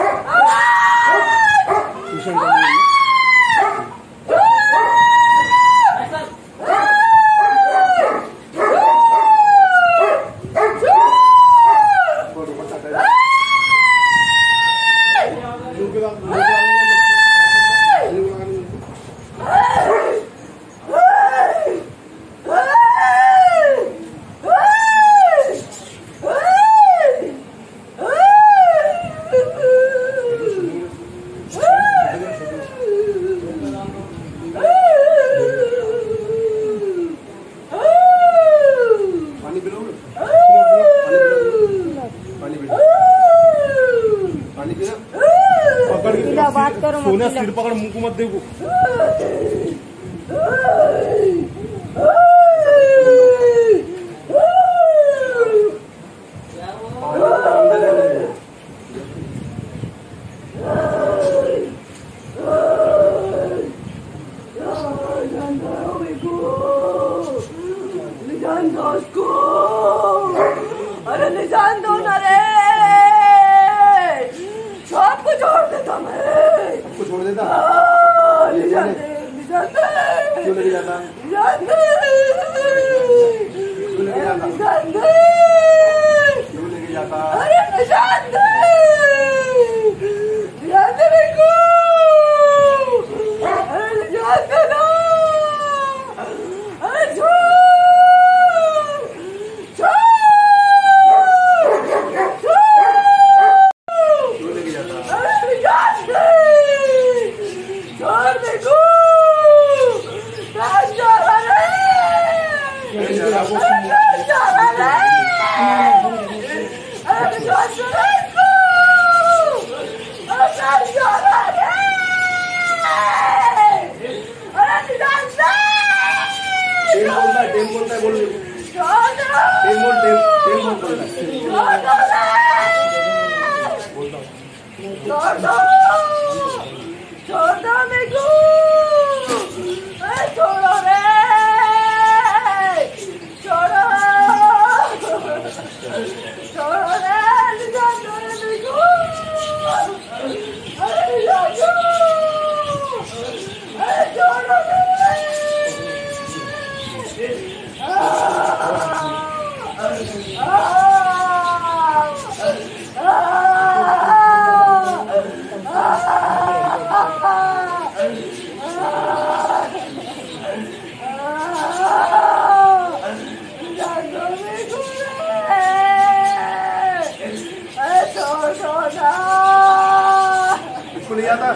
बात करो सोना सिर पकड़ मुंह को मत देखो। अरे निजान दो ना रे, सबको छोड़ देता मैं। सबको छोड़ देता? निजान दे, निजान दे। क्यों लेके जाता? निजान दे, क्यों लेके जाता? निजान दे, क्यों लेके जाता? अरे निजान दे, निजान दे मेरे को, अरे निजान दे ना, अरे छोड़। टेल बोलता है, बोल छोड़ दो मेरे को, छोड़ो रे, छोड़ो, छोड़ो रे, निजान दो रे मेरे को, अरे निजान दो, अरे छोड़ो रे। इसको ले जाता?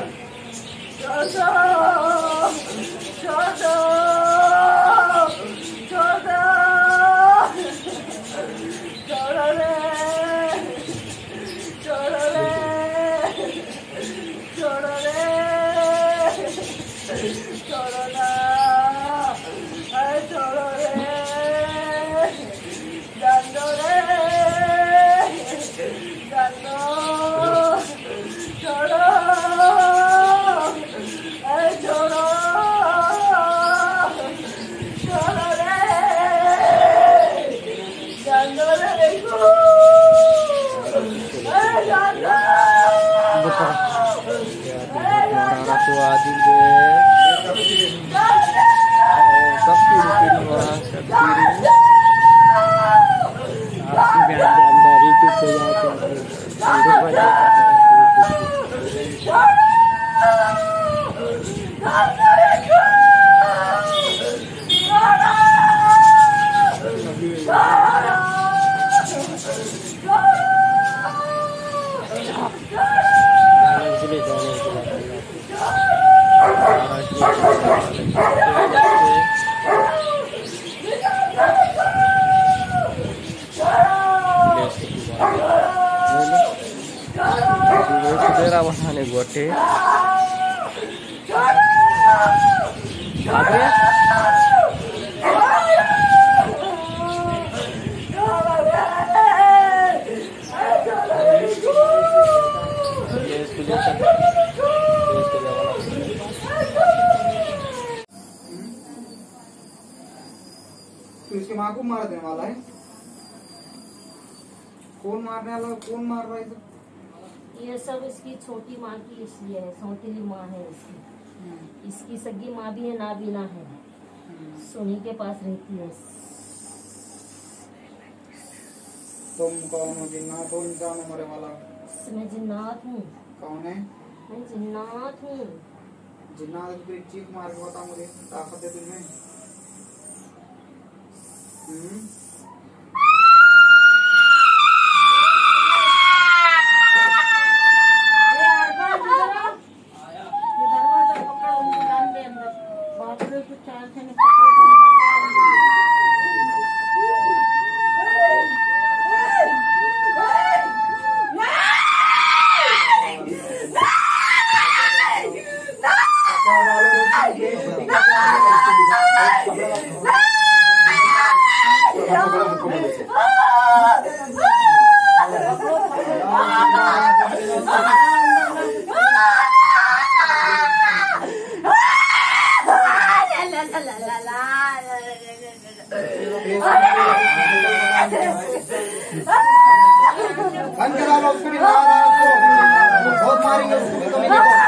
गोटे तो इसके माँ को मार देने वाला है। कौन मारने वाला, कौन मार रहा है? ये सब इसकी छोटी माँ की इसलिए है, सौतेली माँ है इसकी। इसकी सगी माँ भी है, नाबीना है, सोनी के पास रहती है। तुम कौन हो? जिन्नात हो इंसान हो मरे वाला? मैं जिन्नात हूँ। कौन है? मैं जिन्नात हूँ। जिन्नात है तो एक चीख मार के बता मुझे, ताकत है तुझमें? ये दरवाजा पकड़, उनको डाल दे अंदर। बाथरूम को चार से पकड़ के अंदर ले आओ। बंद करा लो, उसको भी मार रहा है उसको, बहुत मारेंगे उसको भी, कमी देखो।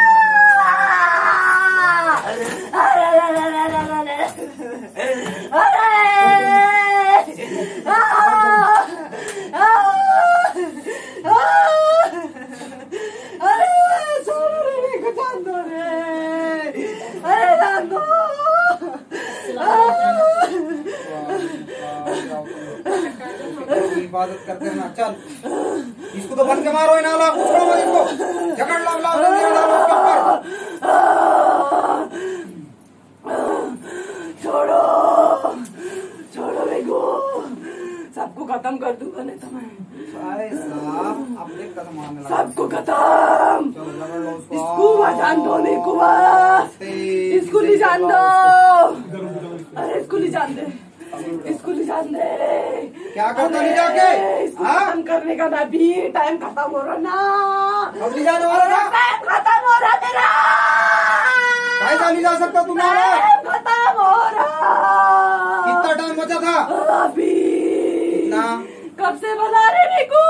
हिफाजत करते रहना। चल इसको तो बंद के मारो, नाला पकड़ो मत इसको, जकड़ लो, लाओ जंजीर डालो उसके ऊपर। छोड़ो छोड़ो मेरे को, सबको खत्म कर दूंगा नहीं तो मैं। साहब अब देख कदम मारने लगा। सबको खत्म। चलो जकड़ लो उसको। इसको जान दो, मेरे को बस इसको ले जान दो। अरे इसको ले जान दे, इसको ले जान दे। क्या करता नहीं जाके? इसको खत्म करने का ना भी टाइम खत्म हो रहा ना। अब ले जाने वाला ना? टाइम खत्म हो रहा तेरा। कैसा नहीं जा सकता तुम? टाइम खत्म हो रहा। कितना टाइम बचा था अभी? कितना? कब से बना रहे मेरे को?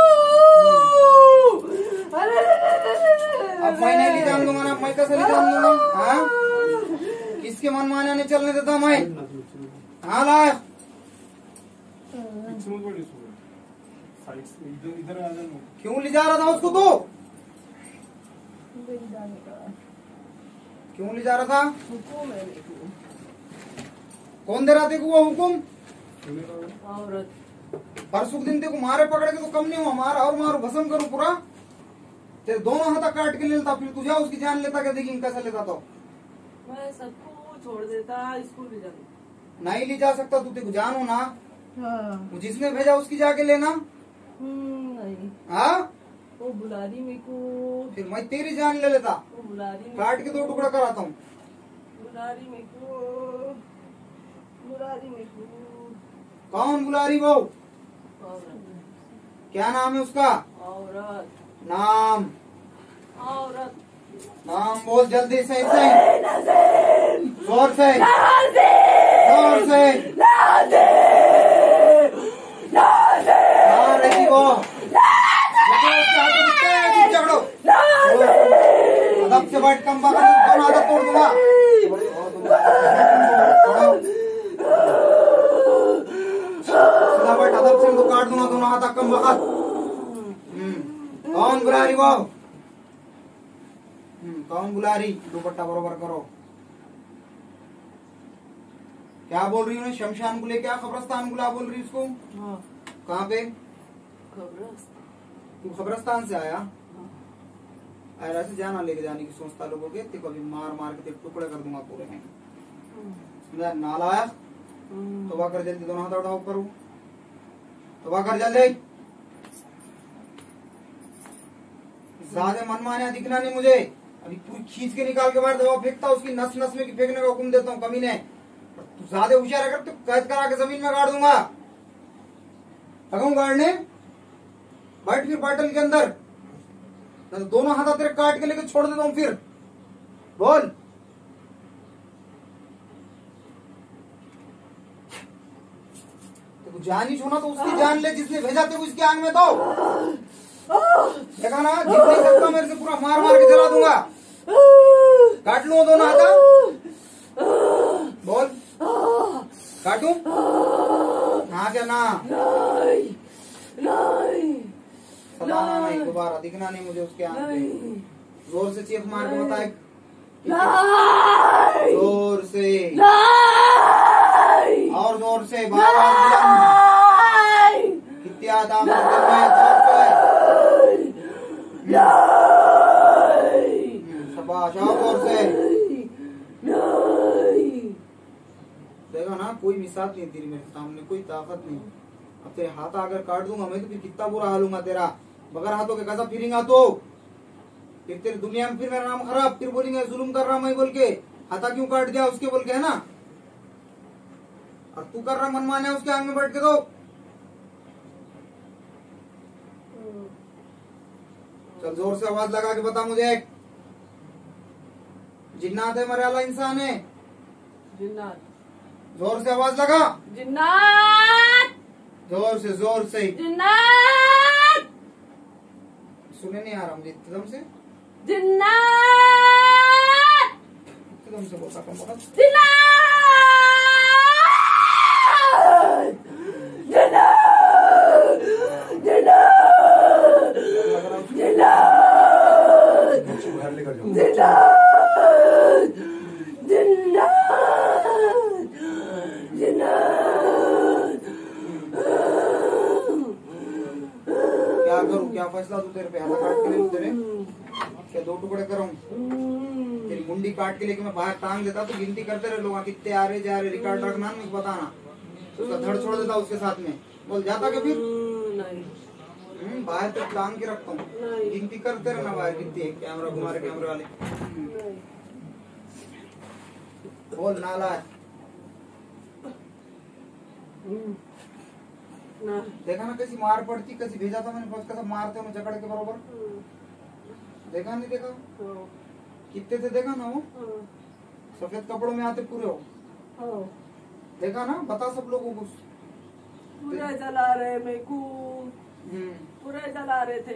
अरे अब मैं नहीं ले जान दूंगा ना, मैं कैसे ले जान दूंगा? हाँ, किसके मन माने नहीं चलने देता मैं। हाँ लाया इधर आ जाना। क्यों ले जा रहा था उसको? तो क्यों ले जा रहा था? हुकुम है मेरे को। कौन दे रहा थे वो हुकुम? औरत। परसों के दिन तेको मारे पकड़ के तो कम नहीं हुआ, मार और मारो, भस्म करो पूरा। तेरे दोनों हाथ काट के ले लेता, फिर तुझे उसकी जान लेता क्या? देखी कैसा लेता तो मैं सबको छोड़ देता, स्कूल भी जाता। नहीं ले जा सकता तू, तेको जानो ना। हाँ। वो जिसने भेजा उसकी जाके लेना। नहीं, हाँ, वो बुला रही मेरे को। फिर मैं तेरी जान ले लेता, वो बुला रही काट के 2 टुकड़ा कराता हूँ। बुला रही मेरे को, बुला रही मेरे को। कौन बुला रही वो? औरत। क्या नाम है उसका? औरत। नाम औरत। नाम बोल जल्दी से, जोर से, जोर से। कहाँ रही वो? झगड़ो, अदब से बैठ, कम बात दोनों आदत तोड़ दूंगा। सीधा बैठ, अदब से तो काट दूंगा दोनों हाथ, कम वक्त। कौन बुला रही वो? कौन बुला रही? दुपट्टा बरोबर करो। क्या बोल रही है? शमशान को ले, क्या खबरस्तान को ला बोल रही उसको? हाँ। कहाँ पे? खबरस्तान। तू खबरस्तान से आया? ऐसे जाना लेके जाने की सोचता लोगों के, तेरे को अभी मार मार के टुकड़े कर दूंगा पूरे में। नालायक, तौबा कर जल्दी, दोनों हाथ उठाओ, करो तौबा कर जल्दी। ज्यादा मनमानिया दिखना नहीं मुझे, अभी पूरी खींच के निकाल के बाहर दवा फेंकता, उसकी नस नस में फेंकने का हुक्म देता हूँ कमी ने। तू ज्यादा होशियार अगर तो कैद करा के जमीन में गाड़ दूंगा। लगाऊं गाड़ने? बैठ फिर बाटल के अंदर, तो दोनों हाथ तेरे काट के लेके छोड़ देता हूँ। फिर बोल, तो जान ही छोना तो उसकी जान ले, जिसने भेजा थे उसकी आंख में दो। देखा ना, जीत नहीं सकता मेरे से, पूरा मार मार के जला दूंगा। काट लूं दोनों हाथा? बोल, काटूं? हाँ क्या ना? सताना नहीं, दोबारा दिखना नहीं मुझे उसके आंख पे। जोर से चीख मार के बताए, जोर से और जोर से, बार कितना दाम शाबाश, और जोर से। देखा ना, कोई मिसाल नहीं तेरी मेरे सामने, कोई ताकत नहीं। अब तेरे हाथ अगर काट दूंगा मैं तो फिर कितना बुरा हाल होगा तेरा। बगैर हाथों के कैसा फिरेंगा तो फिर तेरी दुनिया में फिर मेरा नाम खराब, फिर बोलेंगे जुल्म कर रहा मैं बोल के, हाथा क्यों काट दिया उसके बोल के, है ना? और तू कर रहा मनमाने उसके आंग में बैठ के तो। चल जोर से आवाज लगा के बता मुझे, जिन्नात है मरे वाला इंसान है? जिन्नात। जोर से आवाज लगा, जिन्नात। जोर से, जोर से। जिन्नात। सुने नहीं आ रहा मुझे एकदम से, जिन्नात। एकदम से बोलता कम वक्त। जिन्नात। जिन्नात। जिन्नात। जिन्नात। घर लेकर जाओ। जिन्नात। जिन्नात। जिन्नात। क्या करूं, क्या फैसला तू तेरे पे? हाथा काट के ले लूं तेरे, क्या दो टुकड़े करूं? तेरी मुंडी काट के लेके मैं बाहर टांग देता तो गिनती करते रहे लोग कितने आ रहे जा रहे, रिकॉर्ड रखना, मुझे बताना, उसका धड़ छोड़ देता उसके साथ में। बोल जाता क्या फिर? नहीं। बाहर तक टांग के रखता हूँ, गिनती करते रहना बाहर कितनी है, कैमरा घुमा रहे कैमरे वाले। बोल नाला है। देखा ना कैसी मार पड़ती, कैसी भेजा था मैंने बस, कैसा मारते हो जकड़ के बरोबर। देखा नहीं देखा? कितने थे देखा ना वो, सफेद कपड़ों में आते पूरे हो। देखा ना, बता सब लोगों को। पूरे जला रहे मेरे को, पूरे जला रहे थे।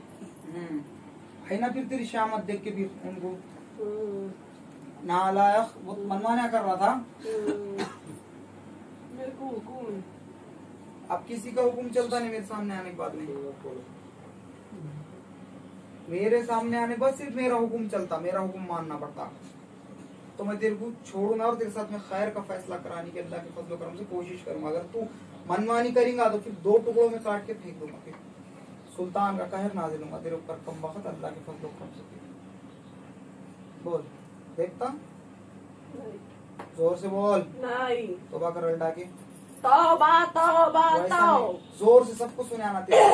है ना फिर तेरी शामत देख के फिर उनको नालायक बहुत मनमाना कर रहा था। मेरे को हुकुम, अब किसी का हुक्म चलता नहीं मेरे सामने आने के बाद में, मेरे सामने आने के बाद सिर्फ मेरा हुक्म चलता, मेरा हुक्म मानना पड़ता। तो मैं तेरे को छोड़ूंगा और तेरे साथ में खैर का फैसला कराने की अल्लाह के फजल करम से कोशिश करूंगा। अगर तू मनमानी करेगा तो फिर दो टुकड़ों में काट के फेंक दूंगा, फिर सुल्तान का कहर नाजिल होगा तेरे ऊपर कम वक्त अल्लाह के फजल करम से। बोल, देखता जोर से बोल, नहीं। तौबा कर अल्लाह के, तौबा तौबा वैसा तौबा नहीं, जोर से सबको सुने आना तेरे।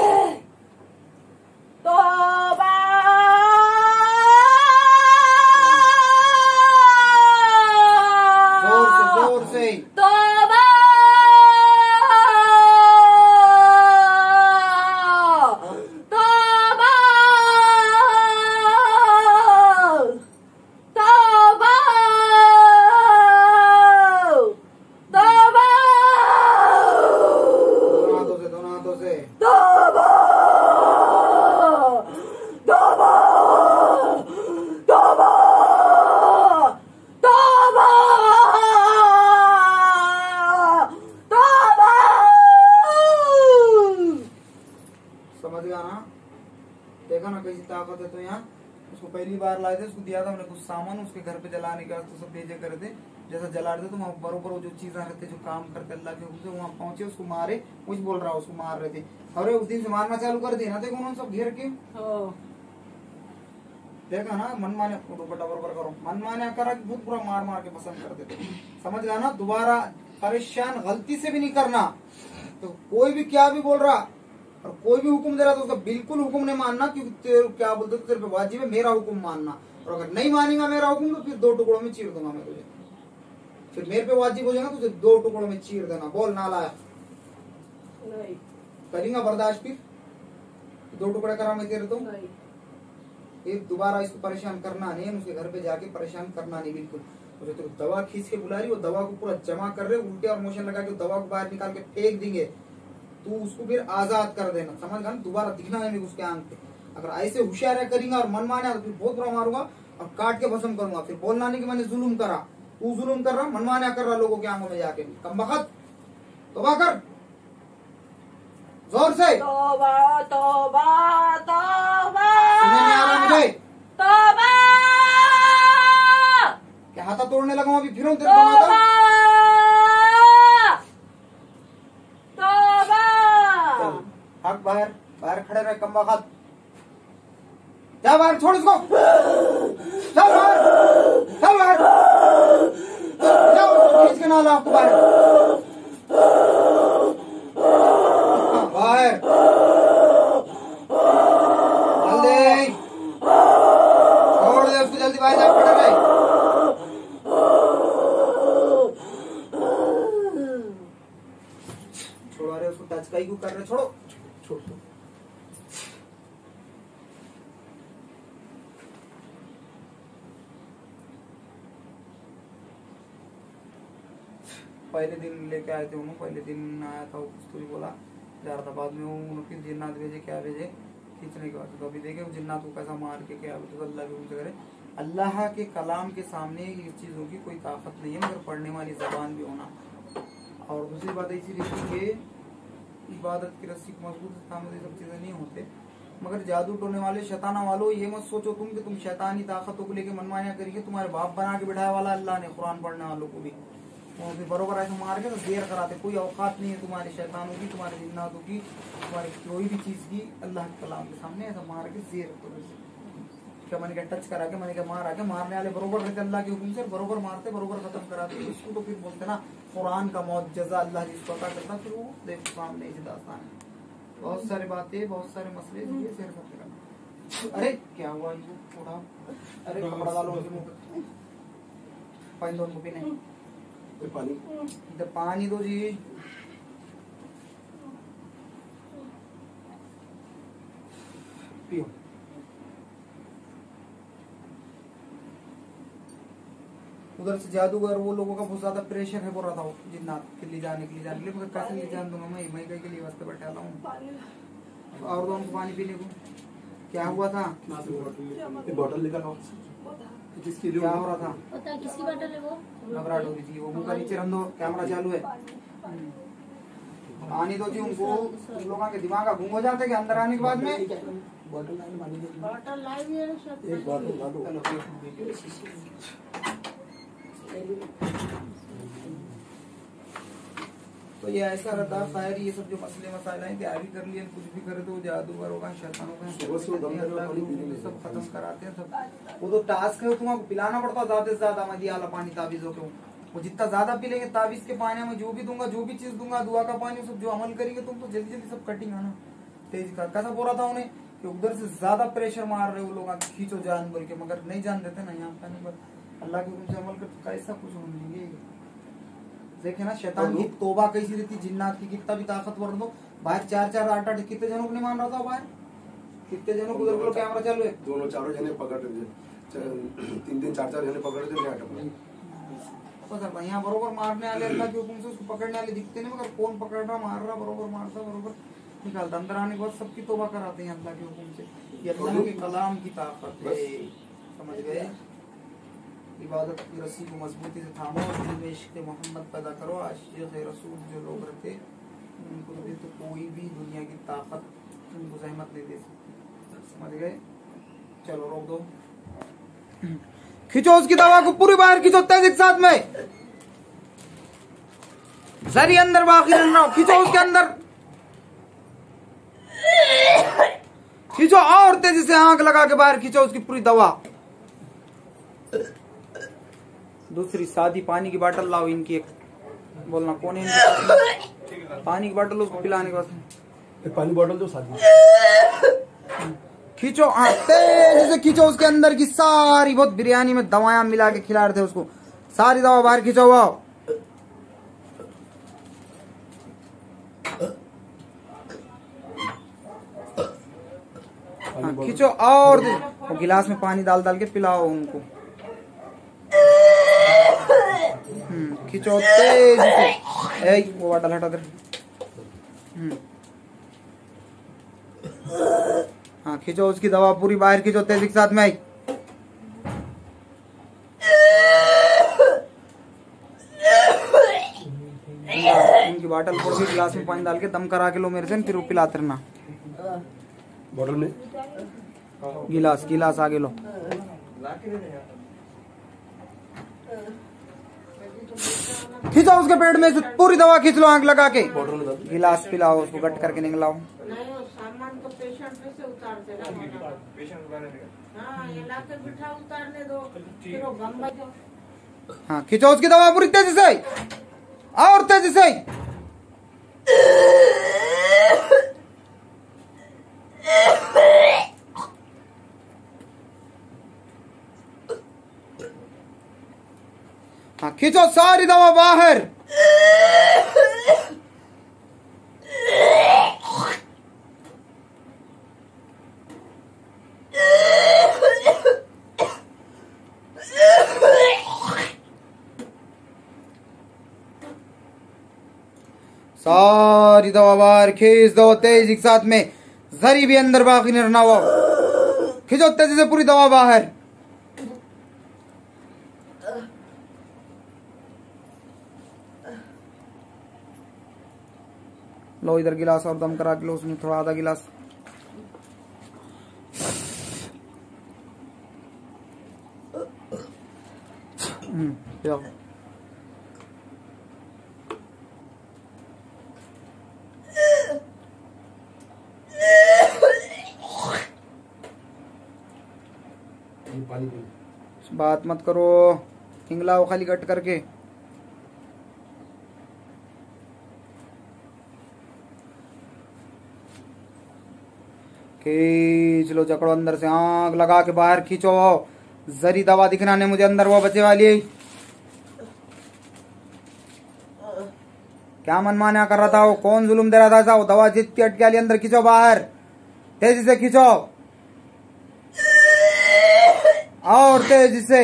तौबा जोर से तौबा तौबा तौबा तौबा दोनों हाथों से तौबा तौबा तौबा तौबा तौबा। समझ गया ना? देखा ना कैसी ताकत है। तो यहाँ उसको पहली बार लाए थे, उसको दिया था हमने कुछ सामान, उसके घर पे जलाने का तो सब भेजे करे थे। जैसा जला रहे थे तो वहाँ बरोबर वो जो चीजें रहते जो काम करते अल्लाह के हुक्म से वहाँ पहुंचे, उसको मारे। कुछ बोल रहा उसको मार रहे थे, अरे उस दिन से मारना चालू कर दिया ना, देखो उन्होंने सब घेर के। देखा ना, मनमाने बेटा बरोबर करो, मनमाने करा कि बहुत पूरा मार मार के पसंद करते थे। समझ गया ना? दोबारा परेशान गलती से भी नहीं करना। तो कोई भी क्या भी बोल रहा और कोई भी हुक्म दे रहा तो उसका बिल्कुल हुक्म नहीं मानना, क्योंकि क्या बोलते तेरे पे वाजिब है मेरा हुक्म मानना। और अगर नहीं मानेगा मेरा हुक्म तो फिर दो टुकड़ों में चीर दूंगा मैं तुझे। फिर मेरे पे वाजिब हो जाएगा तुझे दो टुकड़ों में चीर देना। बोल नालायक, नहीं करेंगा बर्दाश्त? फिर दो टुकड़े करा मैं तेरे तो नहीं। एक दोबारा इसको परेशान करना नहीं, उसके घर पे जाके परेशान करना नहीं बिल्कुल। मुझे तो दवा खींच के बुला रही, वो दवा को पूरा जमा कर रहे, उल्टे और मोशन लगा के दवा को बाहर निकाल के फेंक देंगे। तू उसको फिर आजाद कर देना, समझ गया ना, दोबारा दिखना है नहीं उसके आंख पे। अगर ऐसे होशियार करेंगे और मन माने तो फिर बहुत बुरा मारूंगा और काट के भस्म करूंगा, फिर बोलना नहीं कि मैंने जुल्म करा, तू जुल्म कर रहा, मनमाना कर रहा लोगों के आंखों में जाके। कम बखत तौबा कर जोर से। तौबा तौबा तौबा, सुनने नहीं आ रहा मुझे? तौबा क्या हाथा तोड़ने लगा अभी फिर तेरे को माता? तौबा चल, भाग बाहर, बाहर खड़े रहे कम बखत। जा बाहर, छोड़ इसको, चल बाहर, चल बाहर, जाओ खींच के ना ला आपको बाहर, बाहर जल्दी छोड़ दे उसको, जल्दी बाहर जा, खड़े रहे। छोड़ो, अरे उसको टच कहीं क्यों कर रहे, छोड़ो, छोड़ दो। पहले दिन लेके आए थे उन्होंने, पहले दिन आया था, उसको भी बोला जा रहा था, बाद में उन्होंने जिन्नात भेजे, क्या भेजे खींचने के बाद। तो अभी देखे वो जिन्नात को कैसा मार के क्या, तो अल्लाह के उनसे करे। अल्लाह के कलाम के सामने ये चीजों की कोई ताकत नहीं है, मगर पढ़ने वाली जबान भी होना। और दूसरी बात ऐसी रहती है कि इबादत की रस्सी को मजबूत थामे ये सब चीजें नहीं होते, मगर जादू टोने वाले शैताना वालों ये मत सोचो तुम कि तुम शैतानी ताकतों को लेके मनमानियां करिए। तुम्हारे बाप बना के बिठाया वाला अल्लाह ने कुरान पढ़ने वालों को भी, और फिर बरोबर ऐसे मार के तो देर कराते। कोई औकात नहीं है तुम्हारे शैतानों की, तुम्हारे जिन्नातों की, तुम्हारी कोई भी चीज की अल्लाह के कलाम के सामने ऐसा मार के देर करो। क्या मैंने क्या टच करा के, मैंने क्या मार आके, मारने वाले बरोबर रहते अल्लाह के हुक्म से, बरोबर मारते, बरोबर खत्म कराते। उसको तो फिर बोलते ना कुरान का मौजज़ा, अल्लाह जिसको अता करता, फिर वो देखो सामने ही दास्तान है। बहुत सारी बातें, बहुत सारे मसले ये शेयर करते रहना। अरे क्या हुआ ये थोड़ा, अरे कपड़ा डालो उनके मुंह पे, पानी दो उनको पीने, पानी इधर पानी दो जी। पियो। उधर से जादूगर वो लोगों का बहुत ज्यादा प्रेशर है, बोल रहा था वो जिन्नात के लिए जाने के लिए, मगर कैसे ले जान दूंगा मैं कहीं के लिए वास्ते बैठा हूँ। और दो उनको पानी पीने को। क्या हुआ था? बॉटल निकालो, किसकी क्या हो रहा था? पता है किसकी बॉटल है वो? घबराहट हो रही थी, वो मुंह का नीचे रख दो, कैमरा चालू है। पानी दो जी उनको, उन लोगों के दिमाग गुम हो जाते कि अंदर आने के बाद में। बॉटल लाई है शायद। एक बॉटल ला दो। तो ये ऐसा रहता खैर, ये सब जो मसले मसाइल हैं तैयारी कर लिए, कुछ भी करे तो जादूगरों का, शैतानों का, सब खत्म कराते हैं सब। वो तो टास्क है, तुमको पिलाना पड़ता है ज्यादा से ज्यादा मदी आला पानी ताबीजों को। वो जितना ज्यादा पी लेंगे ताबीज के पानी में, जो भी दूंगा, जो भी चीज दूंगा, दुआ का पानी, सब जो अमल करेंगे तुम, तो जल्दी जल्दी सब कटिंग है ना तेज का। कैसा बोल रहा था उन्हें कि उधर से ज्यादा प्रेशर मार रहे वो लोग, खींचो जान बोल के, मगर नहीं जान देते ना यहाँ पे, नहीं अल्लाह के हुक्म से अमल कर, कैसा कुछ होने। देखे ना शैतान की तोबा कैसी रहती, जिन्नात की कितना भी ताकतवर दो, बाहर 4-4, 8-8 कितने जनों को नहीं मान रहा था बाहर, कितने जनों को उधर कैमरा चालू है, दोनों चारों जने पकड़ रहे, 3-3, 4-4 जने पकड़ रहे। यहाँ बरोबर मारने वाले अल्लाह के हुक्म से उसको पकड़ने वाले दिखते नहीं, मगर कौन पकड़ रहा, मार रहा, बरोबर मारता, बरोबर निकालता। अंदर आने के बाद सबकी तोबा कराते हैं अल्लाह के हुक्म से। ये अल्लाह के कलाम की ताकत है, समझ गए। इबादत की रस्सी को मजबूती से थामो और दिल में इश्क़ मोहम्मद पैदा करो। आशिक़ रसूल जो लोग रहते उनको तो कोई भी दुनिया की ताकत उनको जहमत नहीं दे सकती, समझ गए। चलो रोक दो, खींचो उसकी दवा को पूरी बाहर खींचो, तेज एक साथ में, जरी अंदर बाकी रहना, खींचो उसके अंदर, खींचो और तेजी से आंख लगा के बाहर खींचो उसकी पूरी दवा। दूसरी सादी पानी की बोतल लाओ इनकी, एक बोलना कौन है इनकी, पानी की बोतल उसको पिलाने के बाद एक पानी बोतल दो सादी, खींचो तेजी से खींचो उसके अंदर की सारी, बहुत बिरयानी में दवाएं मिला के खिला रहे थे उसको, सारी दवा बाहर खींचो हुआ। खींचो और गिलास में पानी डाल डाल के पिलाओ उनको। खींचो तेज से, वो बोतल हटा दे। हाँ खींचो उसकी दवा पूरी बाहर खींचो तेजी के साथ में। इनकी बोतल फोड़ के गिलास में पानी डाल के दम करा के लो मेरे से, फिर वो पिलाते रहना। बॉटल में गिलास गिलास आगे लो। खींचो उसके पेट में से पूरी दवा खींच लो आंख लगा के। बॉटल में डाल। गिलास पिलाओ उसको, गट करके निकलाओ। नहीं वो सामान तो पेशेंट पे से उतारते ना। हाँ ये लाके बिठा उतारने दो, फिर वो गम बजो। हाँ खींचो उसकी दवा पूरी तेजी से और तेजी से। हाँ खींचो सारी दवा बाहर। सारी दवा बाहर खींच दो तेजी के साथ में, जरी भी अंदर बाकी नहीं रहना हुआ। खींचो तेजी से पूरी दवा बाहर। लो इधर गिलास और दम करा के लो उसमें थोड़ा, आधा गिलास। जाओ। पानी पी। बात मत करो, हिंगलाओ खाली कट करके। खींच लो, जकड़ो अंदर से, आंख लगा के बाहर खींचो। जरी दवा दिखना नहीं मुझे अंदर वो बचे वाली। क्या मनमाना कर रहा था वो, कौन जुल्म दे रहा था ऐसा? वो दवा जितनी अटके वाली अंदर खींचो बाहर, तेजी से खींचो और तेजी से।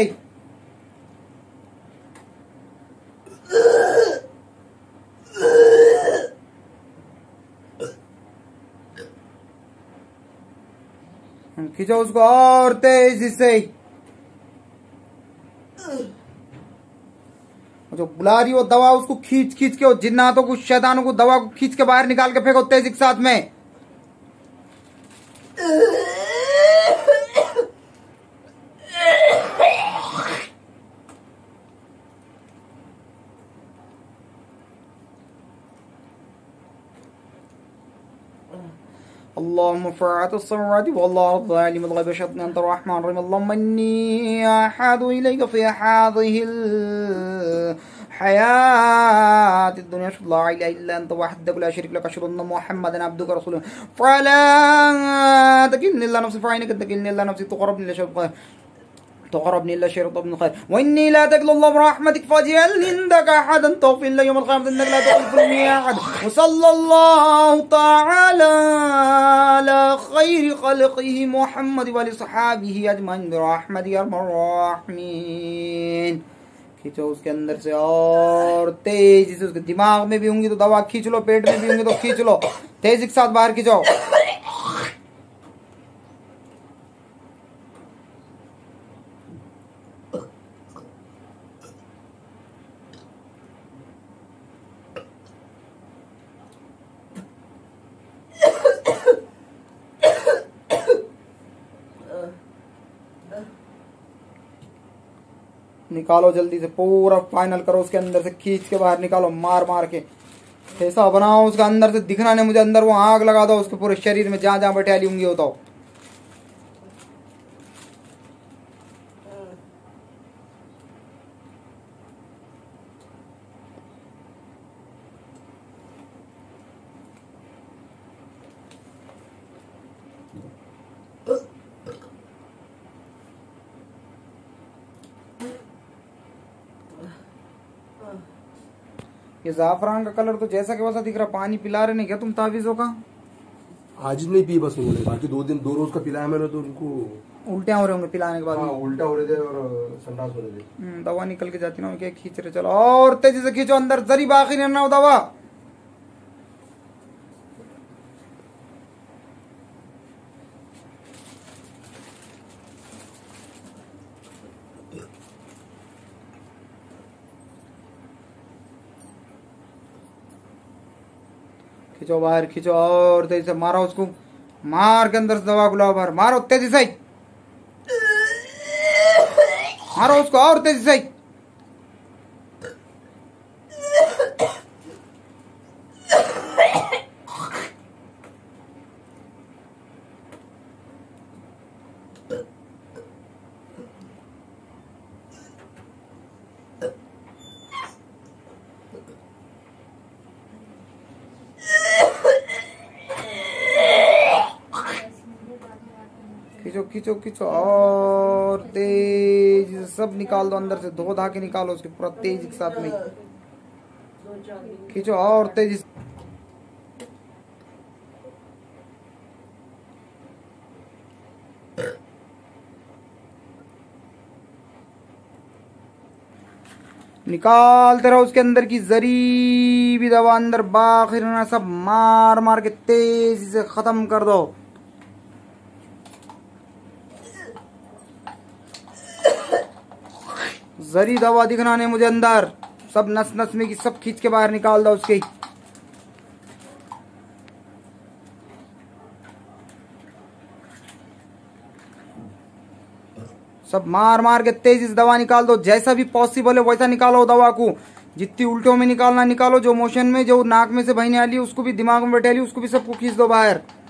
खींचो उसको और तेजी से। जो बुला रही हो दवा उसको खींच खींच के, जिन्नातों को, शैतानों को, दवा को खींच के बाहर निकाल के फेंको तेजी के साथ में। اللهم فاعل الصمد والله الظالم الغيب شطنا انت الرحمن الرحيم اللهم اني احد اليك في هذه الحياة الدنيا لا اله الا انت وحدك لا شريك لك اشهد ان محمدا عبدك ورسولك فلا تكلني الا نفسي فعينك تكلني الا نفسي تقربني الى شيء تقربني الا شيء ابن خير واني لا تكل الله برحمتك فاجعل عندك احدا تغفر لي يوم القيامه انك لا تغفر لي احد وصلى الله تعالى على خير خلقه محمد وعلى صحابه اجمعين برحمتك يا ارحم الراحمين। खींचो उसके अंदर से और तेजी से, उसके दिमाग में भी होंगी तो दवा खींच लो, पेट में भी होंगी तो खींच लो, तेजी के साथ बाहर खींचो। निकालो जल्दी से, पूरा फाइनल करो, उसके अंदर से खींच के बाहर निकालो, मार मार के ऐसा बनाओ उसका अंदर से दिखना नहीं मुझे, अंदर वो आग लगा दो उसके पूरे शरीर में, जहां जहां बटियाली होंगी होता हो। ये जाफरान का कलर तो जैसा कि वैसा दिख रहा, पानी पिला रहे नहीं क्या तुम तावीजों का? आज नहीं पी बस उन्होंने, बाकी 2 रोज का पिलाया मैंने तो उनको उल्टे हो रहे होंगे पिलाने के बाद। हाँ, उल्टा हो रहे थे और संडास हो रहे थे। दवा निकल के जाती ना, क्या खींच रहे, चलो और तेजी से खींचो अंदर, जरी बाकी नहीं रहना हो दवा। खींचो बाहर, खींचो और तेजी से मारो उसको, मार के अंदर से दवा को लाओ बाहर, मारो तेजी से, मारो उसको और तेजी से। खींचो खींचो खींचो और तेज से सब निकाल दो अंदर से, धो धा के निकालो उसके पूरा तेज के साथ में, खींचो और तेजी से। निकालते रहो उसके अंदर की जरी भी दवा, अंदर बाहर ना, सब मार मार के तेजी से खत्म कर दो। जरी दवा दिखना नहीं मुझे अंदर, सब नस नस में की सब खींच के बाहर निकाल दो उसके। सब मार मार के तेजी से दवा निकाल दो, जैसा भी पॉसिबल है वैसा निकालो दवा को, जितनी उल्टों में निकालना निकालो, जो मोशन में, जो नाक में से बहने वाली उसको भी दिमाग में बैठे वाली उसको भी सबको खींच दो बाहर।